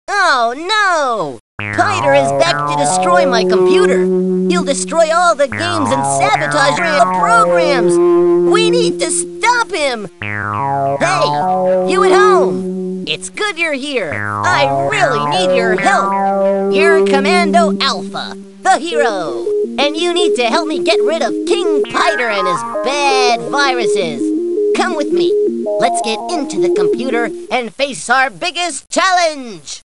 Oh no! Piter is back to destroy my computer. He'll destroy all the games and sabotage the programs. We need to stop him. Hey, you at home? It's good you're here. I really need your help. You're Commando Alpha, the hero. And you need to help me get rid of King Piter and his bad viruses. Come with me. Let's get into the computer and face our biggest challenge.